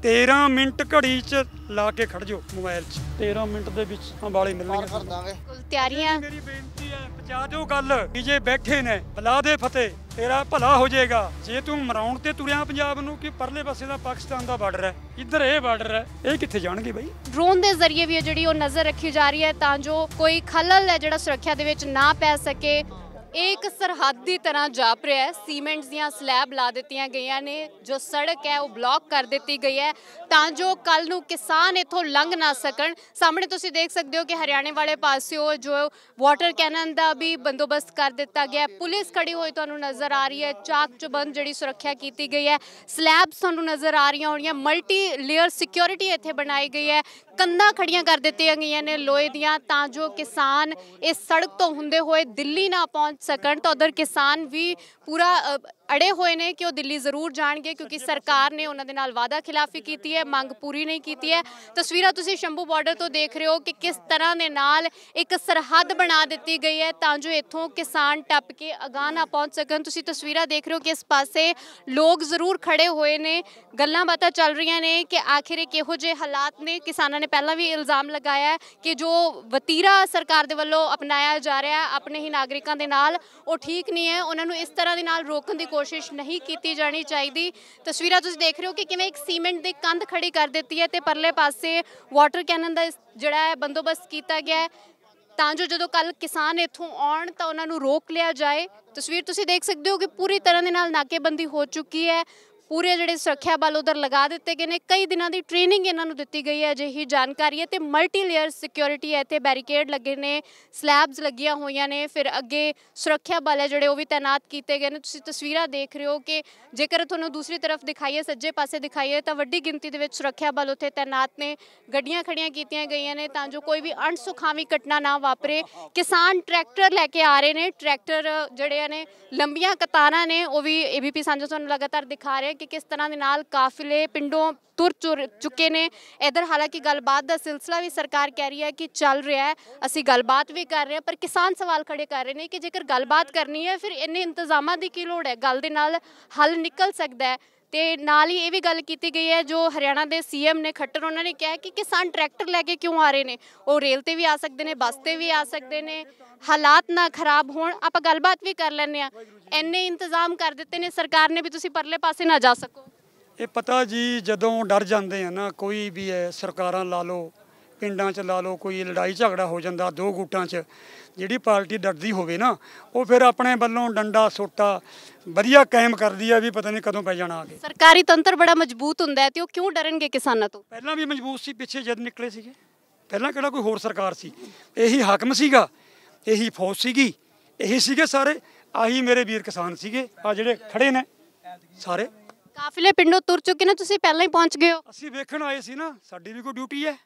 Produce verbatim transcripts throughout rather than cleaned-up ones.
तेरह मिनट घड़ी च ला के खड़ जाओ मोबाइल च तेरह मिनट दे विच अंबाले मिलणगे कर दांगे ਤਿਆਰੀਆਂ मेरी बेनती है पहुंचा दो गल कि जे बैठे ने बुला दे फतेह तेरा भला हो जाएगा जे तू मराउण ते तुरिया पंजाब नूं कि परले पासे दा पाकिस्तान दा बार्डर है इधर ये बार्डर है ये कित्थे जाणगे बई। ਡਰੋਨ ਦੇ ਜ਼ਰੀਏ ਵੀ ਜਿਹੜੀ ਉਹ ਨਜ਼ਰ ਰੱਖੀ ਜਾ ਰਹੀ ਹੈ ਤਾਂ ਜੋ ਕੋਈ ਖਲਲ ਹੈ ਜਿਹੜਾ ਸੁਰੱਖਿਆ ਦੇ ਵਿੱਚ ਨਾ ਪੈ ਸਕੇ। ਇਹ ਇੱਕ ਸਰਹੱਦ ਦੀ ਤਰ੍ਹਾਂ ਜਾਪ ਰਿਹਾ ਹੈ। ਸੀਮੈਂਟਸ ਦੀਆਂ ਸਲੈਬ ਲਾ ਦਿੱਤੀਆਂ ਗਈਆਂ ਨੇ, ਜੋ ਸੜਕ ਹੈ ਉਹ ਬਲੌਕ ਕਰ ਦਿੱਤੀ ਗਈ ਹੈ ਤਾਂ ਜੋ ਕੱਲ ਨੂੰ ਕਿਸਾਨ ਇੱਥੋਂ ਲੰਘ ਨਾ ਸਕਣ। ਸਾਹਮਣੇ ਤੁਸੀਂ ਦੇਖ ਸਕਦੇ ਹੋ ਕਿ ਹਰਿਆਣੇ ਵਾਲੇ ਪਾਸਿਓ ਜੋ ਵਾਟਰ ਕੈਨਨ ਦਾ ਵੀ ਬੰਦੋਬਸਤ ਕਰ ਦਿੱਤਾ ਗਿਆ। ਪੁਲਿਸ ਖੜੀ ਹੋਈ ਤੁਹਾਨੂੰ ਨਜ਼ਰ ਆ ਰਹੀ ਹੈ, ਚਾਕ ਚੁਬੰਦ ਜਿਹੜੀ ਸੁਰੱਖਿਆ ਕੀਤੀ ਗਈ ਹੈ। ਸਲੈਬਸ ਤੁਹਾਨੂੰ ਨਜ਼ਰ ਆ ਰਹੀਆਂ ਹੋਣੀਆਂ, ਮਲਟੀ ਲੇਅਰ ਸਿਕਿਉਰਿਟੀ ਇੱਥੇ ਬਣਾਈ ਗਈ ਹੈ। ਕੰਧਾਂ ਖੜੀਆਂ ਕਰ ਦਿੱਤੀਆਂ ਗਈਆਂ ਨੇ ਲੋਹੇ ਦੀਆਂ ਤਾਂ ਜੋ ਕਿਸਾਨ ਇਸ ਸੜਕ ਤੋਂ ਹੁੰਦੇ ਹੋਏ ਦਿੱਲੀ ਨਾ ਪਹੁੰਚ ਸਕਣ। ਤਾਂ ਉਧਰ ਕਿਸਾਨ ਵੀ ਪੂਰਾ ਅੜੇ ਹੋਏ ਨੇ ਕਿ ਉਹ ਦਿੱਲੀ ਜ਼ਰੂਰ ਜਾਣਗੇ ਕਿਉਂਕਿ ਸਰਕਾਰ ਨੇ ਉਹਨਾਂ ਦੇ ਨਾਲ ਵਾਅਦਾ ਖਿਲਾਫੀ ਕੀਤੀ ਹੈ, ਮੰਗ ਪੂਰੀ ਨਹੀਂ ਕੀਤੀ ਹੈ। ਤਸਵੀਰਾਂ ਤੁਸੀਂ ਸ਼ੰਭੂ ਬਾਰਡਰ ਤੋਂ ਦੇਖ ਰਹੇ ਹੋ ਕਿ ਕਿਸ ਤਰ੍ਹਾਂ ਦੇ ਨਾਲ ਇੱਕ ਸਰਹੱਦ ਬਣਾ ਦਿੱਤੀ ਗਈ ਹੈ ਤਾਂ ਜੋ ਇੱਥੋਂ ਕਿਸਾਨ ਟੱਪ ਕੇ ਅਗਾਂਹ ਨਾ ਪਹੁੰਚ ਸਕਣ। ਤੁਸੀਂ ਤਸਵੀਰਾਂ ਦੇਖ ਰਹੇ ਹੋ ਕਿ ਇਸ ਪਾਸੇ ਲੋਕ ਜ਼ਰੂਰ ਖੜੇ ਹੋਏ ਨੇ, ਗੱਲਾਂ ਬਾਤਾਂ ਚੱਲ ਰਹੀਆਂ ਨੇ ਕਿ ਆਖਿਰ ਇਹ ਕਿਹੋ ਜਿਹੇ ਹਾਲਾਤ ਨੇ। ਕਿਸਾਨਾਂ ਨੇ ਪਹਿਲਾਂ ਵੀ ਇਲਜ਼ਾਮ ਲਗਾਇਆ ਹੈ ਕਿ ਜੋ ਵਤੀਰਾ ਸਰਕਾਰ ਦੇ ਵੱਲੋਂ ਅਪਣਾਇਆ ਜਾ ਰਿਹਾ ਹੈ ਆਪਣੇ ਹੀ ਨਾਗਰਿਕਾਂ ਦੇ ਨਾਲ ਉਹ ਠੀਕ ਨਹੀਂ ਹੈ, ਉਹਨਾਂ ਨੂੰ ਇਸ ਤਰ੍ਹਾਂ ਦੇ ਨਾਲ ਰੋਕਣ ਦੀ ਕੋਸ਼ਿਸ਼ ਨਹੀਂ ਕੀਤੀ ਜਾਣੀ ਚਾਹੀਦੀ। ਤਸਵੀਰਾਂ ਤੁਸੀਂ ਦੇਖ ਰਹੇ ਹੋ ਕਿ ਕਿਵੇਂ ਇੱਕ ਸੀਮੈਂਟ ਦੀ ਕੰਧ ਖੜੀ ਕਰ ਦਿੱਤੀ ਹੈ ਤੇ ਪਰਲੇ ਪਾਸੇ ਵਾਟਰ ਕੈਨਨ ਦਾ ਜਿਹੜਾ ਹੈ ਬੰਦੋਬਸਤ ਕੀਤਾ ਗਿਆ ਹੈ ਤਾਂ ਜੋ ਜਦੋਂ ਕੱਲ ਕਿਸਾਨ ਇੱਥੋਂ ਆਉਣ ਤਾਂ ਉਹਨਾਂ ਨੂੰ ਰੋਕ ਲਿਆ ਜਾਏ। ਤਸਵੀਰ ਤੁਸੀਂ ਦੇਖ ਸਕਦੇ ਹੋ ਕਿ ਪੂਰੀ ਤਰ੍ਹਾਂ ਦੇ ਨਾਲ ਨਾਕੇਬੰਦੀ ਹੋ ਚੁੱਕੀ ਹੈ। ਪੂਰੇ ਜਿਹੜੇ ਸੁਰੱਖਿਆ ਬਲ ਉਧਰ ਲਗਾ ਦਿੱਤੇ ਗਏ ਨੇ, ਕਈ ਦਿਨਾਂ ਦੀ ਟ੍ਰੇਨਿੰਗ ਇਹਨਾਂ ਨੂੰ ਦਿੱਤੀ ਗਈ ਹੈ ਅਜਿਹੀ ਜਾਣਕਾਰੀ ਹੈ। ਤੇ ਮਲਟੀ ਲੇਅਰ ਸਿਕਿਉਰਿਟੀ ਹੈ, ਇੱਥੇ ਬੈਰੀਕੇਡ ਲੱਗੇ ਨੇ, ਸਲੈਬਸ ਲੱਗੀਆਂ ਹੋਈਆਂ ਨੇ, ਫਿਰ ਅੱਗੇ ਸੁਰੱਖਿਆ ਬਲ ਹੈ ਜਿਹੜੇ ਉਹ ਵੀ ਤਾਇਨਾਤ ਕੀਤੇ ਗਏ ਨੇ। ਤੁਸੀਂ ਤਸਵੀਰਾਂ ਦੇਖ ਰਹੇ ਹੋ ਕਿ ਜੇਕਰ ਤੁਹਾਨੂੰ ਦੂਸਰੀ ਤਰਫ ਦਿਖਾਈਏ, ਸੱਜੇ ਪਾਸੇ ਦਿਖਾਈਏ ਤਾਂ ਵੱਡੀ ਗਿਣਤੀ ਦੇ ਵਿੱਚ ਸੁਰੱਖਿਆ ਬਲ ਉੱਥੇ ਤਾਇਨਾਤ ਨੇ। ਗੱਡੀਆਂ ਖੜੀਆਂ ਕੀਤੀਆਂ ਗਈਆਂ ਨੇ ਤਾਂ ਜੋ ਕੋਈ ਵੀ ਅਣਸੁਖਾਵੀਂ ਘਟਨਾ ਨਾ ਵਾਪਰੇ। ਕਿਸਾਨ ਟਰੈਕਟਰ ਲੈ ਕੇ ਆ ਰਹੇ ਨੇ, ਟਰੈਕਟਰ ਜਿਹੜੇ ਨੇ ਲੰਬੀਆਂ ਕਤਾਰਾਂ ਨੇ ਉਹ ਵੀ ਏਬੀਪੀ ਸਾਂਝਾ ਤੁਹਾਨੂੰ ਲਗਾਤਾਰ ਦਿਖਾ ਰਿਹਾ ਕਿ ਕਿਸ ਤਰ੍ਹਾਂ ਦੇ ਨਾਲ ਕਾਫਿਲੇ ਪਿੰਡੋਂ ਤੁਰ ਚੁਰ ਚੁੱਕੇ ਨੇ। ਇਧਰ ਹਾਲਾਂਕਿ ਗੱਲਬਾਤ ਦਾ ਸਿਲਸਿਲਾ ਵੀ ਸਰਕਾਰ ਕਹਿ ਰਹੀ ਹੈ ਕਿ ਚੱਲ ਰਿਹਾ ਹੈ, ਅਸੀਂ ਗੱਲਬਾਤ ਵੀ ਕਰ ਰਹੇ ਹਾਂ, ਪਰ ਕਿਸਾਨ ਸਵਾਲ ਖੜੇ ਕਰ ਰਹੇ ਨੇ ਕਿ ਜੇਕਰ ਗੱਲਬਾਤ ਕਰਨੀ ਹੈ ਫਿਰ ਇੰਨੇ ਇੰਤਜ਼ਾਮਾਂ ਦੀ ਕੀ ਲੋੜ ਹੈ, ਗੱਲ ਦੇ ਨਾਲ ਹੱਲ ਨਿਕਲ ਸਕਦਾ ਹੈ। ਤੇ ਨਾਲ ਹੀ ਇਹ ਵੀ ਗੱਲ ਕੀਤੀ ਗਈ ਹੈ ਜੋ ਹਰਿਆਣਾ ਦੇ ਸੀਐਮ ਨੇ ਖੱਟਰ, ਉਹਨਾਂ ਨੇ ਕਿਹਾ ਕਿ ਕਿਸਾਨ ਟਰੈਕਟਰ ਲੈ ਕੇ ਕਿਉਂ ਆ ਰਹੇ ਨੇ, ਉਹ ਰੇਲ ਤੇ ਵੀ ਆ ਸਕਦੇ ਨੇ, ਬੱਸ ਤੇ ਵੀ ਆ ਸਕਦੇ ਨੇ, ਹਾਲਾਤ ਨਾ ਖਰਾਬ ਹੋਣ। ਆਪਾਂ ਗੱਲਬਾਤ ਵੀ ਕਰ ਲੈਂਦੇ ਹਾਂ। ਇੰਨੇ ਇੰਤਜ਼ਾਮ ਕਰ ਦਿੱਤੇ ਨੇ ਸਰਕਾਰ ਨੇ ਵੀ ਤੁਸੀਂ ਪਰਲੇ ਪਾਸੇ ਨਾ ਜਾ ਸਕੋ। ਇਹ ਪਤਾ ਜੀ ਜਦੋਂ ਡਰ ਜਾਂਦੇ ਆ ਨਾ, ਕੋਈ ਵੀ ਹੈ, ਸਰਕਾਰਾਂ ਲਾ ਲਓ, ਪਿੰਡਾਂ 'ਚ ਲਾ ਲਓ, ਕੋਈ ਲੜਾਈ ਝਗੜਾ ਹੋ ਜਾਂਦਾ ਦੋ ਗੁੱਟਾਂ 'ਚ, ਜਿਹੜੀ ਪਾਰਟੀ ਡਰਦੀ ਹੋਵੇ ਨਾ ਉਹ ਫਿਰ ਆਪਣੇ ਵੱਲੋਂ ਡੰਡਾ ਸੋਟਾ ਵਧੀਆ ਕਾਇਮ ਕਰਦੀ ਆ ਵੀ ਪਤਾ ਨਹੀਂ ਕਦੋਂ ਪੈ ਜਾਣਾ ਆ ਕੇ। ਸਰਕਾਰੀ ਤੰਤਰ ਬੜਾ ਮਜ਼ਬੂਤ ਹੁੰਦਾ ਹੈ ਤੇ ਉਹ ਕਿਉਂ ਡਰਨਗੇ ਕਿਸਾਨਾਂ ਤੋਂ? ਪਹਿਲਾਂ ਵੀ ਮਜ਼ਬੂਤ ਸੀ, ਪਿੱਛੇ ਜਦ ਨਿਕਲੇ ਸੀਗੇ, ਪਹਿਲਾਂ ਕਿਹੜਾ ਕੋਈ ਹੋਰ ਸਰਕਾਰ ਸੀ, ਇਹੀ ਹਾਕਮ ਸੀਗਾ, ਇਹੀ ਫੌਜ ਸੀਗੀ, ਇਹੀ ਸੀਗੇ ਸਾਰੇ, ਆਹੀ ਮੇਰੇ ਵੀਰ ਕਿਸਾਨ ਸੀਗੇ ਆ ਜਿਹੜੇ ਖੜੇ ਨੇ ਸਾਰੇ। ਕਾਫਿਲੇ ਪਿੰਡੋਂ ਤੁਰ ਚੁੱਕੇ ਨੇ, ਤੁਸੀਂ ਪਹਿਲਾਂ ਹੀ ਪਹੁੰਚ ਗਏ ਹੋ। ਅਸੀਂ ਵੇਖਣ ਆਏ ਸੀ ਨਾ, ਸਾਡੀ ਵੀ ਕੋਈ ਡਿਊਟੀ ਹੈ,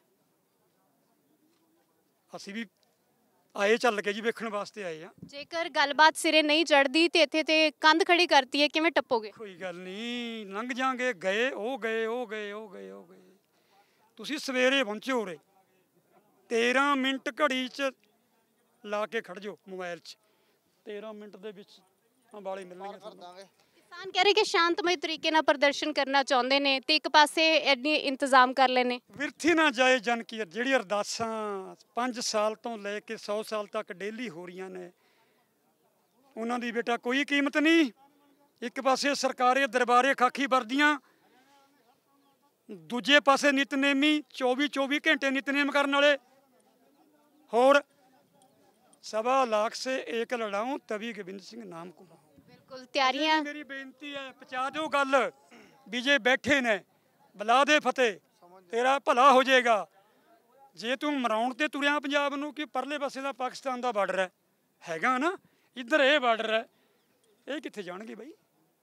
ਅਸੀਂ ਵੀ ਆਏ ਚੱਲ ਕੇ ਜੀ ਵੇਖਣ ਵਾਸਤੇ ਆਏ ਆ। ਜੇਕਰ ਗੱਲਬਾਤ ਸਿਰੇ ਨਹੀਂ ਚੜਦੀ ਤੇ ਇੱਥੇ ਤੇ ਕੰਧ ਖੜੀ ਕਰਤੀ ਹੈ, ਕਿਵੇਂ ਟੱਪੋਗੇ? ਕੋਈ ਗੱਲ ਨਹੀਂ, ਲੰਘ ਜਾਾਂਗੇ, ਗਏ ਉਹ ਗਏ ਉਹ ਗਏ ਉਹ ਗਏ ਉਹ ਗਏ। ਤੁਸੀਂ ਸਵੇਰੇ ਪਹੁੰਚੇ ਉਰੇ, ਤੇਰ੍ਹਾਂ ਮਿੰਟ ਘੜੀ 'ਚ ਲਾ ਕੇ ਖੜ ਜਾਓ ਮੋਬਾਈਲ 'ਚ ਤੇਰ੍ਹਾਂ ਮਿੰਟ ਦੇ ਵਿੱਚ ਅੰਬਾਲੇ ਮਿਲਣਗੇ ਤੁਹਾਨੂੰ। ਕਿਸਾਨ ਕਹਿ ਰਹੇ ਕਿ ਸ਼ਾਂਤਮਈ ਤਰੀਕੇ ਨਾਲ ਪ੍ਰਦਰਸ਼ਨ ਕਰਨਾ ਚਾਹੁੰਦੇ ਨੇ ਤੇ ਇੱਕ ਪਾਸੇ ਇੰਨੇ ਇੰਤਜ਼ਾਮ ਕਰ ਲਏ ਨੇ। ਵਿਰਥੀ ਨਾ ਜਾਏ ਜਨ ਕੀ, ਜਿਹੜੀ ਅਰਦਾਸਾਂ ਪੰਜ ਸਾਲ ਤੋਂ ਲੈ ਕੇ ਸੌ ਸਾਲ ਤੱਕ ਡੇਲੀ ਹੋ ਰਹੀਆਂ ਨੇ ਉਹਨਾਂ ਦੀ ਬੇਟਾ ਕੋਈ ਕੀਮਤ ਨਹੀਂ। ਇੱਕ ਪਾਸੇ ਸਰਕਾਰੀ ਦਰਬਾਰੇ ਖਾਕੀ ਵਰਦੀਆਂ, ਦੂਜੇ ਪਾਸੇ ਨਿਤਨੇਮੀ ਚੌਵੀ ਚੌਵੀ ਘੰਟੇ ਨਿਤਨੇਮ ਕਰਨ ਵਾਲੇ, ਹੋਰ ਸਵਾ ਲਾਖ ਸੇ ਏਕ ਲੜਾऊं ਤਵੀ ਗੋਬਿੰਦ ਸਿੰਘ ਨਾਮ ਕੋ। ਬਿਲਕੁਲ ਤਿਆਰੀਆਂ। ਮੇਰੀ ਬੇਨਤੀ ਹੈ ਪਹੁੰਚਾ ਦਿਓ ਗੱਲ ਵੀ ਜੇ ਬੈਠੇ ਨੇ ਬੁਲਾ ਦੇ ਫਤਿਹ ਤੇਰਾ ਭਲਾ ਹੋ ਜਾਏਗਾ। ਜੇ ਤੂੰ ਮਰਾਉਣ ਤੇ ਤੁਰਿਆ ਪੰਜਾਬ ਨੂੰ ਕਿ ਪਰਲੇ ਪਾਸੇ ਦਾ ਪਾਕਿਸਤਾਨ ਦਾ ਬਾਰਡਰ ਹੈ ਹੈਗਾ ਨਾ, ਇੱਧਰ ਇਹ ਬਾਰਡਰ ਹੈ, ਇਹ ਕਿੱਥੇ ਜਾਣਗੇ ਬਈ।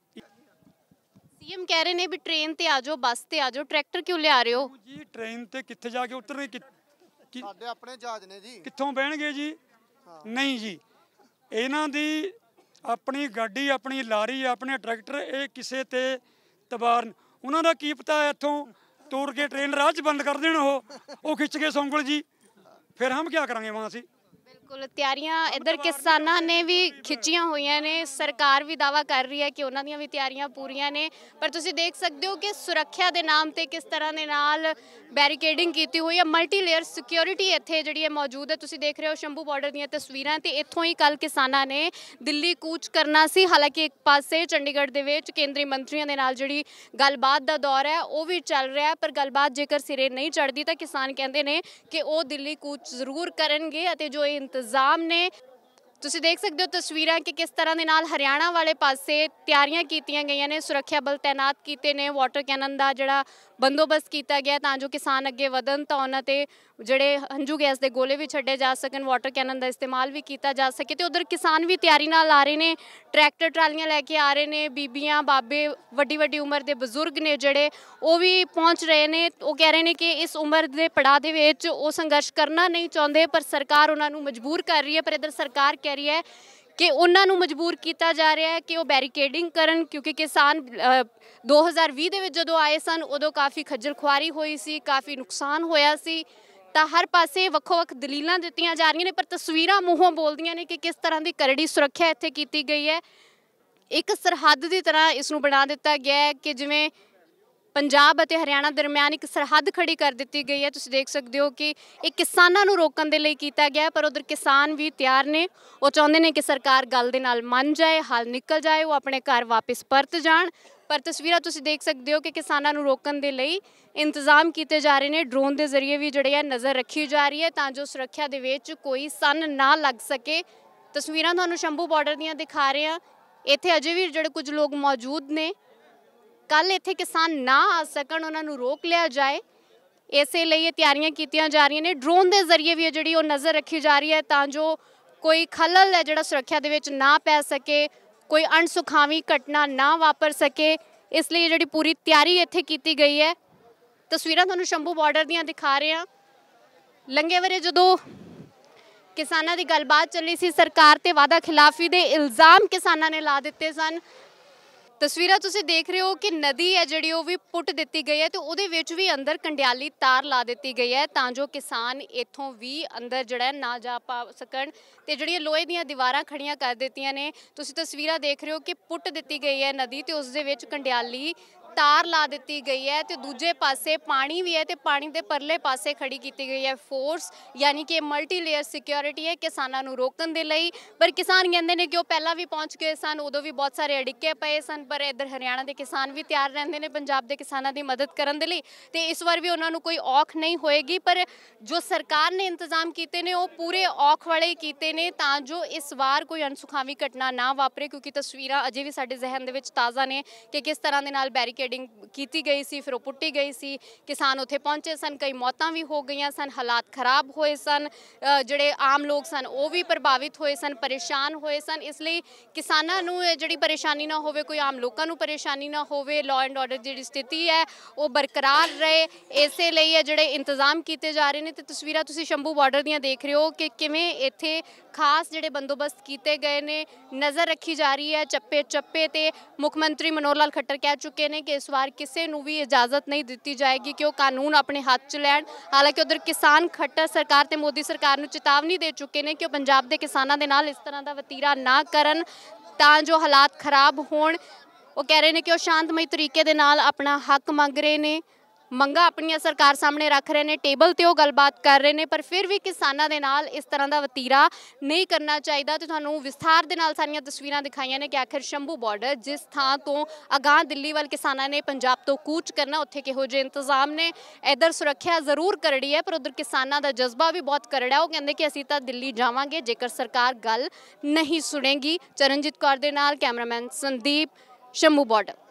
ਸੀਐਮ ਕਹਿ ਰਹੇ ਨੇ ਵੀ ਟ੍ਰੇਨ ਤੇ ਆ ਜਾਓ, ਬੱਸ ਤੇ ਆ ਜਾਓ, ਟਰੈਕਟਰ ਕਿਉਂ ਲਿਆ ਰਹੇ ਹੋ? ਜੀ ਟ੍ਰੇਨ ਤੇ ਕਿੱਥੇ ਜਾ ਕੇ ਉਤਰਨੇ, ਸਾਡੇ ਆਪਣੇ ਜਹਾਜ਼ ਨੇ ਜੀ, ਕਿੱਥੋਂ ਬਹਿਣਗੇ ਜੀ? ਨਹੀਂ ਜੀ, ਇਹਨਾਂ ਦੀ ਆਪਣੀ ਗੱਡੀ, ਆਪਣੀ ਲਾਰੀ, ਆਪਣੇ ਟਰੈਕਟਰ, ਇਹ ਕਿਸੇ ਤੇ ਤਬਾਰ, ਉਹਨਾਂ ਦਾ ਕੀ ਪਤਾ ਇੱਥੋਂ ਤੋੜ ਕੇ ਟ੍ਰੇਨ ਰਾਹ 'ਚ ਬੰਦ ਕਰ ਦੇਣ ਉਹ ਉਹ ਖਿੱਚ ਕੇ ਸੌਂਗਲ ਜੀ, ਫਿਰ ਹਮ ਕੀ ਕਰਾਂਗੇ ਵਹਾਂ ਅਸੀਂ। ਬਿਲਕੁਲ ਤਿਆਰੀਆਂ ਇੱਧਰ ਕਿਸਾਨਾਂ ਨੇ ਵੀ ਖਿੱਚੀਆਂ ਹੋਈਆਂ ਨੇ। ਸਰਕਾਰ ਵੀ ਦਾਅਵਾ ਕਰ ਰਹੀ ਹੈ ਕਿ ਉਹਨਾਂ ਦੀਆਂ ਵੀ ਤਿਆਰੀਆਂ ਪੂਰੀਆਂ ਨੇ, ਪਰ ਤੁਸੀਂ ਦੇਖ ਸਕਦੇ ਹੋ ਕਿ ਸੁਰੱਖਿਆ ਦੇ ਨਾਮ ਤੇ ਕਿਸ ਤਰ੍ਹਾਂ ਦੇ ਨਾਲ ਬੈਰੀਕੇਡਿੰਗ ਕੀਤੀ ਹੋਈ ਹੈ। ਮਲਟੀ ਲੇਅਰ ਸਿਕਿਉਰਿਟੀ ਇੱਥੇ ਜਿਹੜੀ ਹੈ ਮੌਜੂਦ ਹੈ। ਤੁਸੀਂ ਦੇਖ ਰਹੇ ਹੋ ਸ਼ੰਭੂ ਬਾਰਡਰ ਦੀਆਂ ਤਸਵੀਰਾਂ, ਤੇ ਇੱਥੋਂ ਹੀ ਕੱਲ ਕਿਸਾਨਾਂ ਨੇ ਦਿੱਲੀ ਕੂਚ ਕਰਨਾ ਸੀ। ਹਾਲਾਂਕਿ ਇੱਕ ਪਾਸੇ ਚੰਡੀਗੜ੍ਹ ਦੇ ਵਿੱਚ ਕੇਂਦਰੀ ਮੰਤਰੀਆਂ ਦੇ ਨਾਲ ਜਿਹੜੀ ਗੱਲਬਾਤ ਦਾ ਦੌਰ ਹੈ ਉਹ ਵੀ ਚੱਲ ਰਿਹਾ, ਪਰ ਗੱਲਬਾਤ ਜੇਕਰ ਸਿਰੇ ਨਹੀਂ ਚੜ੍ਹਦੀ ਤਾਂ ਕਿਸਾਨ ਕਹਿੰਦੇ ਨੇ ਕਿ ਉਹ ਦਿੱਲੀ ਕੂਚ ਜ਼ਰੂਰ ਕਰਨਗੇ। ਅਤੇ ਜੋ ਇਹ ਇੰਤਜ਼ਾਮ ਨੇ ਤੁਸੀਂ ਦੇਖ ਸਕਦੇ ਹੋ ਤਸਵੀਰਾਂ ਕਿ ਕਿਸ ਤਰ੍ਹਾਂ ਦੇ ਨਾਲ ਹਰਿਆਣਾ ਵਾਲੇ ਪਾਸੇ ਤਿਆਰੀਆਂ ਕੀਤੀਆਂ ਗਈਆਂ ਨੇ। ਸੁਰੱਖਿਆ ਬਲ ਤੈਨਾਤ ਕੀਤੇ ਨੇ, ਵਾਟਰ ਕੈਨਨ ਦਾ ਜਿਹੜਾ ਬੰਦੋਬਸਤ ਕੀਤਾ ਗਿਆ ਤਾਂ ਜੋ ਕਿਸਾਨ ਅੱਗੇ ਵਧਣ ਤਾਂ ਉਹਨਾਂ ਤੇ ਜਿਹੜੇ ਹੰਝੂ ਗੈਸ ਦੇ ਗੋਲੇ ਵੀ ਛੱਡੇ ਜਾ ਸਕਣ, ਵਾਟਰ ਕੈਨਨ ਦਾ ਇਸਤੇਮਾਲ ਵੀ ਕੀਤਾ ਜਾ ਸਕੇ। ਤੇ ਉਧਰ ਕਿਸਾਨ ਵੀ ਤਿਆਰੀ ਨਾਲ ਆ ਰਹੇ ਨੇ, ਟਰੈਕਟਰ ਟਰਾਲੀਆਂ ਲੈ ਕੇ ਆ ਰਹੇ ਨੇ, ਬੀਬੀਆਂ ਬਾਬੇ ਵੱਡੀ ਵੱਡੀ ਉਮਰ ਦੇ ਬਜ਼ੁਰਗ ਨੇ ਜਿਹੜੇ ਉਹ ਵੀ ਪਹੁੰਚ ਰਹੇ ਨੇ। ਉਹ ਕਹਿ ਰਹੇ ਨੇ ਕਿ ਇਸ ਉਮਰ ਦੇ ਪੜਾਅ ਦੇ ਵਿੱਚ ਉਹ ਸੰਘਰਸ਼ ਕਰਨਾ ਨਹੀਂ ਚਾਹੁੰਦੇ, ਪਰ ਸਰਕਾਰ ਉਹਨਾਂ ਨੂੰ ਮਜਬੂਰ ਕਰ ਰਹੀ ਹੈ। ਪਰ ਇੱਧਰ ਸਰਕਾਰ ਕਹਿ ਰਹੀ ਹੈ ਕਿ ਉਹਨਾਂ ਨੂੰ ਮਜਬੂਰ ਕੀਤਾ ਜਾ ਰਿਹਾ ਹੈ ਕਿ ਉਹ ਬੈਰੀਕੇਡਿੰਗ ਕਰਨ, ਕਿਉਂਕਿ ਕਿਸਾਨ ਦੋ ਹਜ਼ਾਰ ਵੀਹ ਦੇ ਵਿੱਚ ਜਦੋਂ ਆਏ ਸਨ ਉਦੋਂ ਕਾਫੀ ਖੱਜਲ ਖੁਆਰੀ ਹੋਈ ਸੀ, ਕਾਫੀ ਨੁਕਸਾਨ ਹੋਇਆ ਸੀ। ਤਾਂ ਹਰ ਪਾਸੇ ਵੱਖੋ ਵੱਖ ਦਲੀਲਾਂ ਦਿੱਤੀਆਂ ਜਾ ਰਹੀਆਂ ਨੇ, ਪਰ ਤਸਵੀਰਾਂ ਮੂੰਹੋਂ ਬੋਲਦੀਆਂ ਨੇ ਕਿ ਕਿਸ ਤਰ੍ਹਾਂ ਦੀ ਕਰੜੀ ਸੁਰੱਖਿਆ ਇੱਥੇ ਕੀਤੀ ਗਈ ਹੈ। ਇੱਕ ਸਰਹੱਦ ਦੀ ਤਰ੍ਹਾਂ ਇਸ ਨੂੰ ਬਣਾ ਦਿੱਤਾ ਗਿਆ ਹੈ ਕਿ ਜਿਵੇਂ ਪੰਜਾਬ ਅਤੇ ਹਰਿਆਣਾ ਦਰਮਿਆਨ ਇੱਕ ਸਰਹੱਦ ਖੜੀ ਕਰ ਦਿੱਤੀ ਗਈ ਹੈ। ਤੁਸੀਂ ਦੇਖ ਸਕਦੇ ਹੋ ਕਿ ਇਹ ਕਿਸਾਨਾਂ ਨੂੰ ਰੋਕਣ ਦੇ ਲਈ ਕੀਤਾ ਗਿਆ, ਪਰ ਉਧਰ ਕਿਸਾਨ ਵੀ ਤਿਆਰ ਨੇ। ਉਹ ਚਾਹੁੰਦੇ ਨੇ ਕਿ ਸਰਕਾਰ ਗੱਲ ਦੇ ਨਾਲ ਮੰਨ ਜਾਏ, ਹੱਲ ਨਿਕਲ ਜਾਏ, ਉਹ ਆਪਣੇ ਘਰ ਵਾਪਸ ਪਰਤ ਜਾਣ। ਪਰ ਤਸਵੀਰਾਂ ਤੁਸੀਂ ਦੇਖ ਸਕਦੇ ਹੋ ਕਿ ਕਿਸਾਨਾਂ ਨੂੰ ਰੋਕਣ ਦੇ ਲਈ ਇੰਤਜ਼ਾਮ ਕੀਤੇ ਜਾ ਰਹੇ ਨੇ। ਡਰੋਨ ਦੇ ਜ਼ਰੀਏ ਵੀ ਜਿਹੜੇ ਆ ਨਜ਼ਰ ਰੱਖੀ ਜਾ ਰਹੀ ਹੈ ਤਾਂ ਜੋ ਸੁਰੱਖਿਆ ਦੇ ਵਿੱਚ ਕੋਈ ਸੰਨ ਨਾ ਲੱਗ ਸਕੇ। ਤਸਵੀਰਾਂ ਤੁਹਾਨੂੰ ਸ਼ੰਭੂ ਬਾਰਡਰ ਦੀਆਂ ਦਿਖਾ ਰਹੇ ਹਾਂ। ਇੱਥੇ ਅਜੇ ਵੀ ਜਿਹੜੇ ਕੁਝ ਲੋਕ ਮੌਜੂਦ ਨੇ, ਕੱਲ ਇੱਥੇ ਕਿਸਾਨ ਨਾ ਆ ਸਕਣ, ਉਹਨਾਂ ਨੂੰ ਰੋਕ ਲਿਆ ਜਾਏ, ਇਸੇ ਲਈ ਇਹ ਤਿਆਰੀਆਂ ਕੀਤੀਆਂ ਜਾ ਰਹੀਆਂ ਨੇ। ਡਰੋਨ ਦੇ ਜ਼ਰੀਏ ਵੀ ਜਿਹੜੀ ਉਹ ਨਜ਼ਰ ਰੱਖੀ ਜਾ ਰਹੀ ਹੈ ਤਾਂ ਜੋ ਕੋਈ ਖਲਲ ਹੈ ਜਿਹੜਾ ਸੁਰੱਖਿਆ ਦੇ ਵਿੱਚ ਨਾ ਪੈ ਸਕੇ, ਕੋਈ ਅਣਸੁਖਾਵੀਂ ਘਟਨਾ ਨਾ ਵਾਪਰ ਸਕੇ। ਇਸ ਲਈ ਜਿਹੜੀ ਪੂਰੀ ਤਿਆਰੀ ਇੱਥੇ ਕੀਤੀ ਗਈ ਹੈ। ਤਸਵੀਰਾਂ ਤੁਹਾਨੂੰ ਸ਼ੰਭੂ ਬਾਰਡਰ ਦੀਆਂ ਦਿਖਾ ਰਹੇ ਹਾਂ। ਲੰਘੇ ਵਰੇ ਜਦੋਂ ਕਿਸਾਨਾਂ ਦੀ ਗੱਲਬਾਤ ਚੱਲੀ ਸੀ, ਸਰਕਾਰ ਤੇ ਵਾਅਦਾ ਖਿਲਾਫੀ ਦੇ ਇਲਜ਼ਾਮ ਕਿਸਾਨਾਂ ਨੇ ਲਾ ਦਿੱਤੇ ਸਨ। ਤਸਵੀਰਾਂ ਤੁਸੀਂ ਦੇਖ ਰਹੇ ਹੋ ਕਿ ਨਦੀ ਹੈ ਜਿਹੜੀ ਉਹ ਵੀ ਪੁੱਟ ਦਿੱਤੀ ਗਈ ਹੈ ਤੇ ਉਹਦੇ ਵਿੱਚ ਵੀ ਅੰਦਰ ਕੰਡਿਆਲੀ ਤਾਰ ਲਾ ਦਿੱਤੀ ਗਈ ਹੈ ਤਾਂ ਜੋ ਕਿਸਾਨ ਇੱਥੋਂ ਵੀ ਅੰਦਰ ਜਿਹੜਾ ਨਾ ਜਾ ਪਾ ਸਕਣ। ਤੇ ਜਿਹੜੀਆਂ ਲੋਹੇ ਦੀਆਂ ਦੀਵਾਰਾਂ ਖੜੀਆਂ ਕਰ ਦਿੱਤੀਆਂ ਨੇ। ਤੁਸੀਂ ਤਸਵੀਰਾਂ ਦੇਖ ਰਹੇ ਹੋ ਕਿ ਪੁੱਟ ਦਿੱਤੀ ਗਈ ਹੈ ਨਦੀ ਤੇ ਉਸ ਦੇ ਵਿੱਚ ਕੰਡਿਆਲੀ ਤਾਰ ਲਾ ਦਿੱਤੀ ਗਈ ਹੈ ਤੇ ਦੂਜੇ ਪਾਸੇ ਪਾਣੀ ਵੀ ਹੈ ਤੇ ਪਾਣੀ ਦੇ ਪਰਲੇ ਪਾਸੇ ਖੜੀ ਕੀਤੀ ਗਈ ਹੈ ਫੋਰਸ, ਯਾਨੀ ਕਿ ਮਲਟੀ ਲੇਅਰ ਸਿਕਿਉਰਿਟੀ ਹੈ ਕਿਸਾਨਾਂ ਨੂੰ ਰੋਕਣ ਦੇ ਲਈ। ਪਰ ਕਿਸਾਨ ਕਹਿੰਦੇ ਨੇ ਕਿ ਉਹ ਪਹਿਲਾਂ ਵੀ ਪਹੁੰਚ ਗਏ ਸਨ, ਉਦੋਂ ਵੀ ਬਹੁਤ ਸਾਰੇ ਅੜਿੱਕੇ ਪਏ ਸਨ, ਪਰ ਇੱਧਰ ਹਰਿਆਣਾ ਦੇ ਕਿਸਾਨ ਵੀ ਤਿਆਰ ਰਹਿੰਦੇ ਨੇ ਪੰਜਾਬ ਦੇ ਕਿਸਾਨਾਂ ਦੀ ਮਦਦ ਕਰਨ ਦੇ ਲਈ ਤੇ ਇਸ ਵਾਰ ਵੀ ਉਹਨਾਂ ਨੂੰ ਕੋਈ ਔਖ ਨਹੀਂ ਹੋਏਗੀ। ਪਰ ਜੋ ਸਰਕਾਰ ਨੇ ਇੰਤਜ਼ਾਮ ਕੀਤੇ ਨੇ ਉਹ ਪੂਰੇ ਔਖ ਵਾਲੇ ਹੀ ਕੀਤੇ ਨੇ ਤਾਂ ਜੋ ਇਸ ਵਾਰ ਕੋਈ ਅਣਸੁਖਾਵੀ ਘਟਨਾ ਨਾ ਵਾਪਰੇ, ਕਿਉਂਕਿ ਤਸਵੀਰਾਂ ਅਜੇ ਵੀ ਸਾਡੇ ਜ਼ਿਹਨ ਦੇ ਵਿੱਚ ਤਾਜ਼ਾ ਨੇ ਕਿ ਕਿਸ ਤਰ੍ਹਾਂ ਦੇ ਨਾਲ ਬੈਰੀਕੇਡਿੰਗ ਕੀਤੀ ਗਈ ਸੀ, ਫਿਰ ਉਹ ਪੁੱਟੀ ਗਈ ਸੀ। ਕਿਸਾਨ ਉੱਥੇ ਪਹੁੰਚੇ ਸਨ, ਕਈ ਮੌਤਾਂ ਵੀ ਹੋ ਗਈਆਂ ਸਨ, ਹਾਲਾਤ ਖਰਾਬ ਹੋਏ ਸਨ, ਜਿਹੜੇ ਆਮ ਲੋਕ ਸਨ ਉਹ ਵੀ ਪ੍ਰਭਾਵਿਤ ਹੋਏ ਸਨ, ਪਰੇਸ਼ਾਨ ਹੋਏ ਸਨ। ਇਸ ਲਈ ਕਿਸਾਨਾਂ ਨੂੰ ਜਿਹੜੀ ਪਰੇਸ਼ਾਨੀ ਨਾ ਹੋਵੇ, ਕੋਈ ਆਮ ਲੋਕਾਂ ਨੂੰ ਪਰੇਸ਼ਾਨੀ ਨਾ ਹੋਵੇ, ਲਾਅ ਐਂਡ ਆਰਡਰ ਦੀ ਜਿਹੜੀ ਸਥਿਤੀ ਹੈ ਉਹ ਬਰਕਰਾਰ ਰਹੇ, ਇਸੇ ਲਈ ਇਹ ਜਿਹੜੇ ਇੰਤਜ਼ਾਮ ਕੀਤੇ ਜਾ ਰਹੇ ਨੇ। ਤੇ ਤਸਵੀਰਾਂ ਤੁਸੀਂ ਸ਼ੰਭੂ ਬਾਰਡਰ ਦੀਆਂ ਦੇਖ ਰਹੇ ਹੋ ਕਿ ਕਿਵੇਂ ਇੱਥੇ ਖਾਸ ਜਿਹੜੇ ਬੰਦੋਬਸਤ ਕੀਤੇ ਗਏ ਨੇ, ਨਜ਼ਰ ਰੱਖੀ ਜਾ ਰਹੀ ਹੈ ਚੱਪੇ ਚੱਪੇ ਤੇ। ਮੁੱਖ ਮੰਤਰੀ ਮਨੋਹਰ ਲਾਲ ਖੱਟਰ ਕਹਿ ਚੁੱਕੇ ਨੇ ਕਿ ਇਸ ਵਾਰ ਕਿਸੇ ਨੂੰ ਵੀ ਇਜਾਜ਼ਤ ਨਹੀਂ ਦਿੱਤੀ ਜਾਏਗੀ ਕਿ ਉਹ ਕਾਨੂੰਨ ਆਪਣੇ ਹੱਥ 'ਚ ਲੈਣ। ਹਾਲਾਂਕਿ ਉਧਰ ਕਿਸਾਨ ਖੱਟਰ ਸਰਕਾਰ ਤੇ ਮੋਦੀ ਸਰਕਾਰ ਨੂੰ ਚੇਤਾਵਨੀ ਦੇ ਚੁੱਕੇ ਨੇ ਕਿ ਉਹ ਪੰਜਾਬ ਦੇ ਕਿਸਾਨਾਂ ਦੇ ਨਾਲ ਇਸ ਤਰ੍ਹਾਂ ਦਾ ਵਤੀਰਾ ਨਾ ਕਰਨ ਤਾਂ ਜੋ ਹਾਲਾਤ ਖਰਾਬ ਹੋਣ। ਉਹ ਕਹਿ ਰਹੇ ਨੇ ਕਿ ਉਹ ਸ਼ਾਂਤਮਈ ਤਰੀਕੇ ਦੇ ਨਾਲ ਆਪਣਾ ਹੱਕ ਮੰਗ ਰਹੇ ਨੇ, ਮੰਗਾਂ ਆਪਣੀਆਂ ਸਰਕਾਰ ਸਾਹਮਣੇ ਰੱਖ ਰਹੇ ਨੇ, ਟੇਬਲ ਤੇ ਉਹ ਗੱਲਬਾਤ ਕਰ ਰਹੇ ਨੇ, ਪਰ ਫਿਰ ਵੀ ਕਿਸਾਨਾਂ ਦੇ ਨਾਲ ਇਸ ਤਰ੍ਹਾਂ ਦਾ ਵਤੀਰਾ ਨਹੀਂ ਕਰਨਾ ਚਾਹੀਦਾ। ਤੇ ਤੁਹਾਨੂੰ ਵਿਸਥਾਰ ਦੇ ਨਾਲ ਸਾਰੀਆਂ ਤਸਵੀਰਾਂ ਦਿਖਾਈਆਂ ਨੇ ਕਿ ਆਖਿਰ ਸ਼ੰਭੂ ਬਾਰਡਰ ਜਿਸ ਥਾਂ ਤੋਂ ਅਗਾਂਹ ਦਿੱਲੀ ਵੱਲ ਕਿਸਾਨਾਂ ਨੇ ਪੰਜਾਬ ਤੋਂ ਕੂਚ ਕਰਨਾ, ਉੱਥੇ ਕਿਹੋ ਜਿਹੇ ਇੰਤਜ਼ਾਮ ਨੇ। ਇੱਧਰ ਸੁਰੱਖਿਆ ਜ਼ਰੂਰ ਕਰੜੀ ਹੈ ਪਰ ਉਧਰ ਕਿਸਾਨਾਂ ਦਾ ਜਜ਼ਬਾ ਵੀ ਬਹੁਤ ਕਰੜਾ। ਉਹ ਕਹਿੰਦੇ ਕਿ ਅਸੀਂ ਤਾਂ ਦਿੱਲੀ ਜਾਵਾਂਗੇ ਜੇਕਰ ਸਰਕਾਰ ਗੱਲ ਨਹੀਂ ਸੁਣੇਗੀ। ਚਰਨਜੀਤ ਕੌਰ ਦੇ ਨਾਲ ਕੈਮਰਾਮੈਨ ਸੰਦੀਪ, ਸ਼ੰਭੂ ਬਾਰਡਰ।